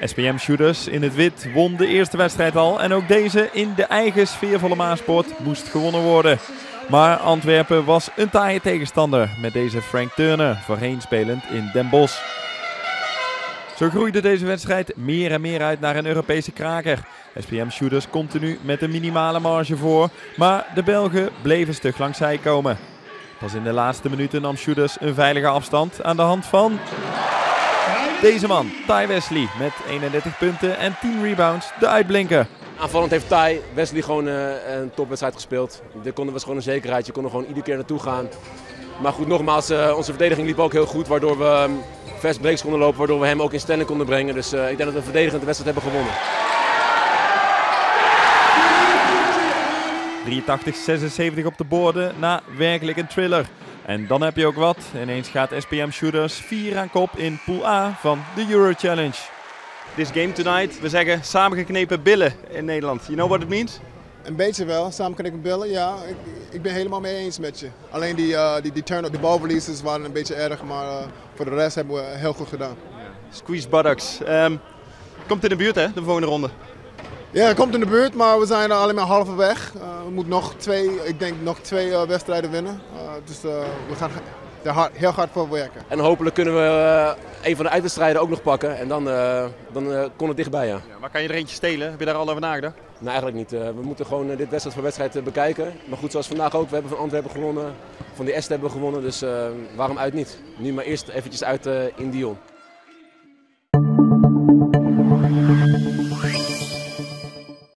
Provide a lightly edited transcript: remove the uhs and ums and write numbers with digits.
SPM Shooters in het wit won de eerste wedstrijd al en ook deze in de eigen sfeervolle Maaspoort moest gewonnen worden. Maar Antwerpen was een taaie tegenstander met deze Frank Turner, voorheen spelend in Den Bosch. Zo groeide deze wedstrijd meer en meer uit naar een Europese kraker. SPM Shooters continu met een minimale marge voor, maar de Belgen bleven stug langs zij komen. Pas in de laatste minuten nam Shooters een veilige afstand aan de hand van deze man, Ty Wesley, met 31 punten en 10 rebounds, de uitblinker. Aanvallend heeft Ty Wesley gewoon een topwedstrijd gespeeld. Daar was gewoon een zekerheid, je kon er gewoon iedere keer naartoe gaan. Maar goed, nogmaals, onze verdediging liep ook heel goed, waardoor we fast breaks konden lopen, waardoor we hem ook in stelling konden brengen. Dus ik denk dat we verdedigend de wedstrijd hebben gewonnen. 83-76 op de borden na werkelijk een thriller. En dan heb je ook wat. Ineens gaat SPM Shooters 4 aan kop in Pool A van de Euro Challenge. This game tonight, we zeggen samengeknepen billen in Nederland. You know what it means? Een beetje wel, samengeknepen billen, ja. Ik ben helemaal mee eens met je. Alleen die turn-up, de balverliezers waren een beetje erg, maar voor de rest hebben we heel goed gedaan. Squeeze buttocks. Komt in de buurt hè, de volgende ronde? Ja, het komt in de buurt, maar we zijn er alleen maar halverwege. We moeten nog twee wedstrijden winnen. Dus we gaan er heel hard voor werken. En hopelijk kunnen we een van de uitwedstrijden ook nog pakken en dan kon het dichtbij. Ja. Ja, maar kan je er eentje stelen? Heb je daar al over nagedacht? Nou, eigenlijk niet. We moeten gewoon dit wedstrijd voor wedstrijd bekijken. Maar goed, zoals vandaag ook. We hebben van Antwerpen gewonnen, van die Est hebben we gewonnen. Dus waarom uit niet? Nu maar eerst eventjes uit in Dijon.